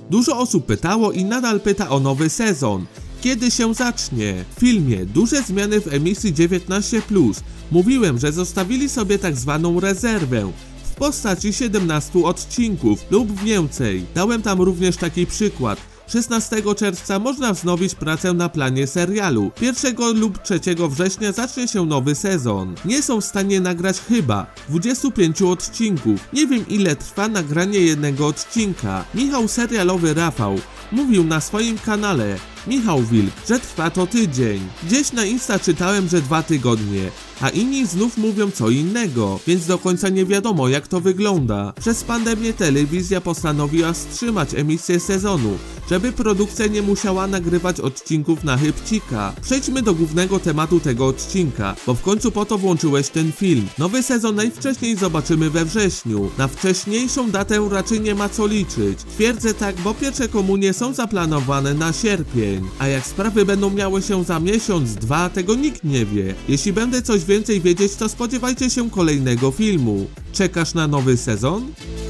Dużo osób pytało i nadal pyta o nowy sezon. Kiedy się zacznie? W filmie duże zmiany w emisji 19+. Mówiłem, że zostawili sobie tak zwaną rezerwę w postaci 17 odcinków lub więcej. Dałem tam również taki przykład. 16 czerwca można wznowić pracę na planie serialu. 1 lub 3 września zacznie się nowy sezon. Nie są w stanie nagrać chyba 25 odcinków. Nie wiem, ile trwa nagranie jednego odcinka. Michał serialowy Rafał mówił na swoim kanale Michał Wilk, że trwa to tydzień. Gdzieś na Insta czytałem, że 2 tygodnie, a inni znów mówią co innego, więc do końca nie wiadomo, jak to wygląda. Przez pandemię telewizja postanowiła wstrzymać emisję sezonu, żeby produkcja nie musiała nagrywać odcinków na chybcika. Przejdźmy do głównego tematu tego odcinka, bo w końcu po to włączyłeś ten film. Nowy sezon najwcześniej zobaczymy we wrześniu. Na wcześniejszą datę raczej nie ma co liczyć. Twierdzę tak, bo pierwsze komunie są zaplanowane na sierpień. A jak sprawy będą miały się za miesiąc, 2, tego nikt nie wie. Jeśli będę coś więcej wiedzieć, to spodziewajcie się kolejnego filmu. Czekasz na nowy sezon?